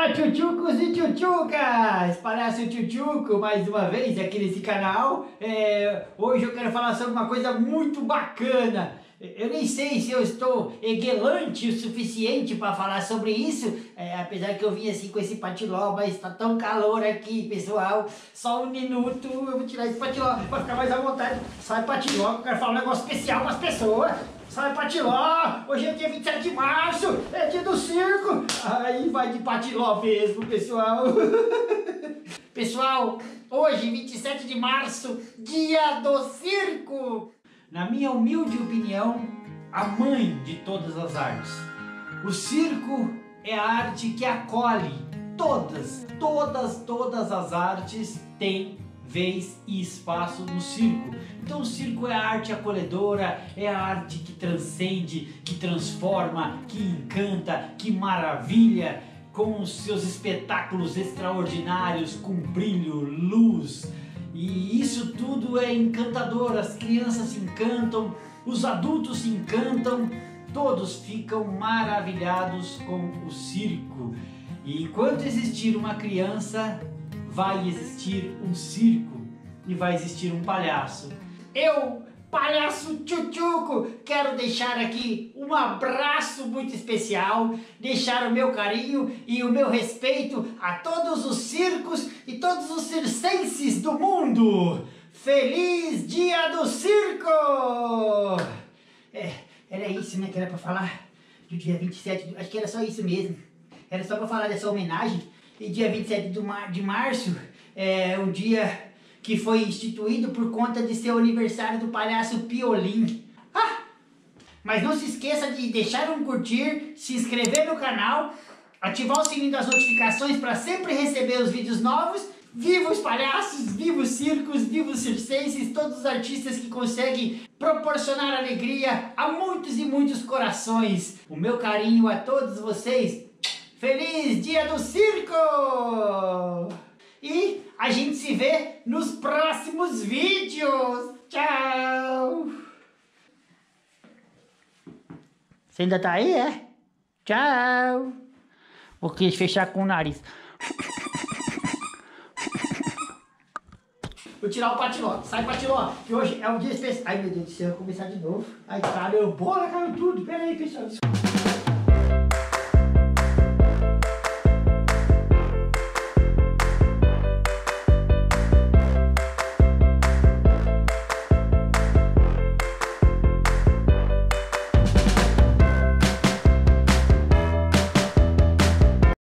Olá, tchutchucos e tchutchucas! Parece o Tchutchuco mais uma vez aqui nesse canal. Hoje eu quero falar sobre uma coisa muito bacana. Eu nem sei se eu estou eguelante o suficiente para falar sobre isso, apesar que eu vim assim com esse patiló, mas está tão calor aqui, pessoal. Só um minuto, eu vou tirar esse patiló para ficar mais à vontade. Sai patiló, eu quero falar um negócio especial para as pessoas. Sai patiló, hoje é dia 27 de março, é dia do circo. Aí vai de patiló mesmo, pessoal. Pessoal, hoje 27 de março, dia do circo. Na minha humilde opinião, a mãe de todas as artes. O circo é a arte que acolhe todas as artes têm vez e espaço no circo. Então o circo é a arte acolhedora, é a arte que transcende, que transforma, que encanta, que maravilha, com os seus espetáculos extraordinários, com brilho, luz. E isso tudo é encantador, as crianças se encantam, os adultos se encantam, todos ficam maravilhados com o circo. E enquanto existir uma criança, vai existir um circo e vai existir um palhaço. Eu, palhaço Tchutchuco, quero deixar aqui um abraço muito especial, deixar o meu carinho e o meu respeito a todos os circos e todos os circenses do mundo. Feliz Dia do Circo! Era isso, né, que era pra falar do dia 27, acho que era só isso mesmo. Era só pra falar dessa homenagem. E dia 27 de março é um dia que foi instituído por conta de ser o aniversário do palhaço Piolim. Mas não se esqueça de deixar um curtir, se inscrever no canal, ativar o sininho das notificações para sempre receber os vídeos novos. Viva os palhaços, viva os circos, viva os circenses, todos os artistas que conseguem proporcionar alegria a muitos e muitos corações. O meu carinho a todos vocês. Feliz Dia do Circo! E a gente se vê nos próximos vídeos. Tchau! Você ainda tá aí, é? Tchau! Vou fechar com o nariz. Vou tirar o patiló. Sai, patiló, que hoje é um dia especial. Ai, meu Deus do céu, vou começar de novo. Ai, caramba, bola, caiu tudo. Pera aí, pessoal.